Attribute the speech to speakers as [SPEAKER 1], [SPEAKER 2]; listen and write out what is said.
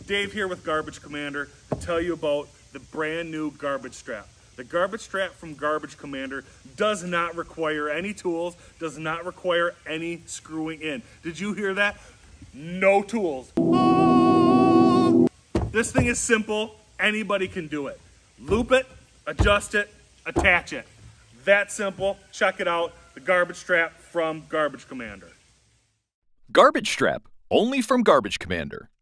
[SPEAKER 1] Dave here with Garbage Commander to tell you about the brand new garbage strap. The garbage strap from Garbage Commander does not require any tools, does not require any screwing in. Did you hear that? No tools. This thing is simple, anybody can do it. Loop it, adjust it, attach it. That simple, check it out, the garbage strap from Garbage Commander.
[SPEAKER 2] Garbage strap, only from Garbage Commander.